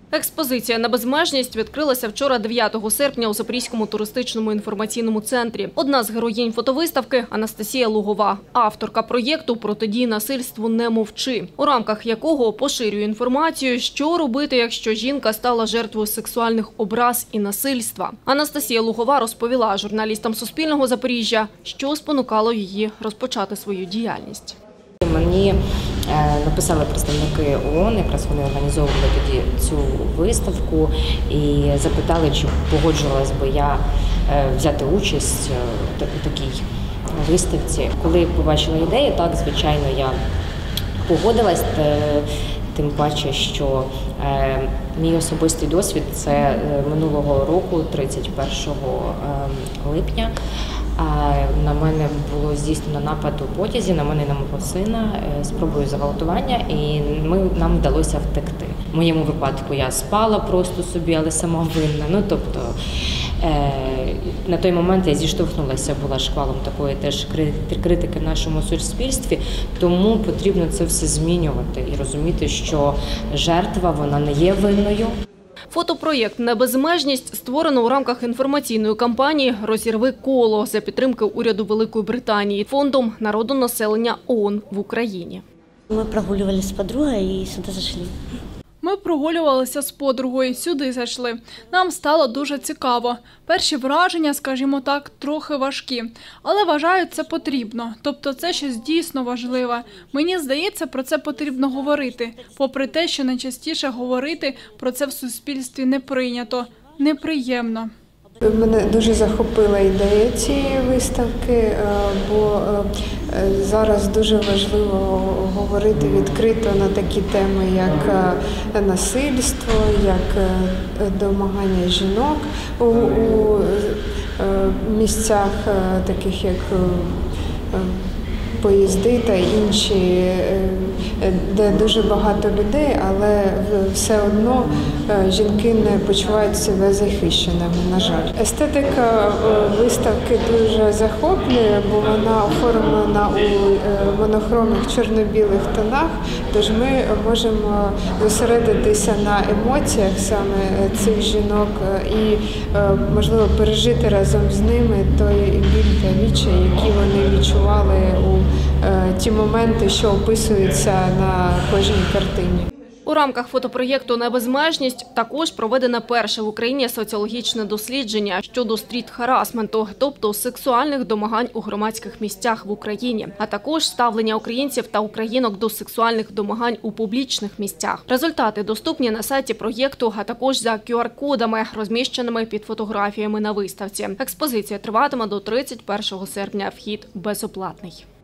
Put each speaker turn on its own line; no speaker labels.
Експозиція «На безмежність» відкрилася вчора, 9 серпня, у Запорізькому туристичному інформаційному центрі. Одна з героїнь фотовиставки – Анастасія Лугова, авторка проєкту «Протидій насильству не мовчи», у рамках якого поширює інформацію, що робити, якщо жінка стала жертвою сексуальних образ і насильства. Анастасія Лугова розповіла журналістам Суспільного Запоріжжя, що спонукало її розпочати свою діяльність.
Мені написали представники ООН, якраз вони організовували тоді цю виставку і запитали, чи погоджувалась би я взяти участь у такій виставці. Коли побачила ідею, так, звичайно, я погодилась, тим паче, що мій особистий досвід – це минулого року, 31 липня. На мене було здійснено напад у потязі, на мене і на мого сина, спробою зґвалтування, і нам вдалося втекти. В моєму випадку я спала просто собі, але сама винна. Тобто, на той момент я зіштовхнулася, була шквалом такої теж критики в нашому суспільстві, тому потрібно це все змінювати і розуміти, що жертва, вона не є винною.
Фотопроєкт «На безмежність» створено у рамках інформаційної кампанії «Розірви коло» за підтримки уряду Великої Британії фондом народонаселення ООН в Україні.
Ми прогулювалися з подругою і сюди зайшли.
Ми прогулювалися з подругою, сюди зайшли. Нам стало дуже цікаво. Перші враження, скажімо так, трохи важкі. Але вважаю, це потрібно. Тобто це щось дійсно важливе. Мені здається, про це потрібно говорити. Попри те, що найчастіше говорити про це в суспільстві не прийнято. Неприємно.
Мене дуже захопила ідея цієї виставки, бо зараз дуже важливо говорити відкрито на такі теми, як насильство, як домагання жінок у місцях, таких як поїзди та інші, де дуже багато людей, але все одно жінки не почувають себе захищеними, на жаль. Естетика виставки дуже захоплює, бо вона оформлена у монохромних чорно-білих тонах, тож ми можемо зосередитися на емоціях саме цих жінок і, можливо, пережити разом з ними той біль та відчай, які вони відчували у ті моменти, що описуються на кожній картині.
У рамках фотопроєкту «На безмежність» також проведено перше в Україні соціологічне дослідження щодо стріт-харасменту, тобто сексуальних домагань у громадських місцях в Україні, а також ставлення українців та українок до сексуальних домагань у публічних місцях. Результати доступні на сайті проєкту, а також за QR-кодами, розміщеними під фотографіями на виставці. Експозиція триватиме до 31 серпня, вхід безоплатний.